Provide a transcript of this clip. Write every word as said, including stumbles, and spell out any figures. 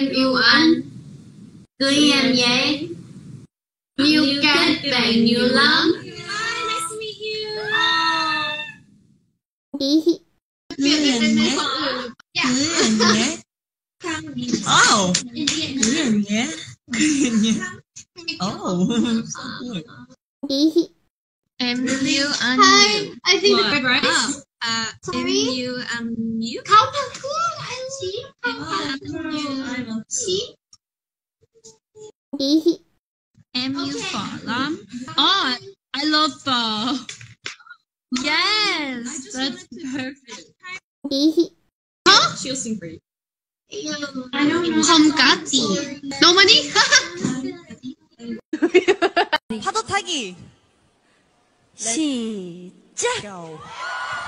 em yêu anh. Cưới em nhé. Nhiều các bạn nhiều lắm. Cưới em nhé. Cưới em nhé. Oh, cưới em nhé. Cưới em nhé. Oh, so good. Em yêu anh Hi, nhiều. I think What? the right. Oh, uh, Sorry? em yêu anh nhiều. Không được thương anh chị. Chị. Em yêu phở lắm. Oh, I love phở. Yes, that's perfect. She'll sing for you. I don't know. Tomkatsu. Nobody? 파도 타기 시작.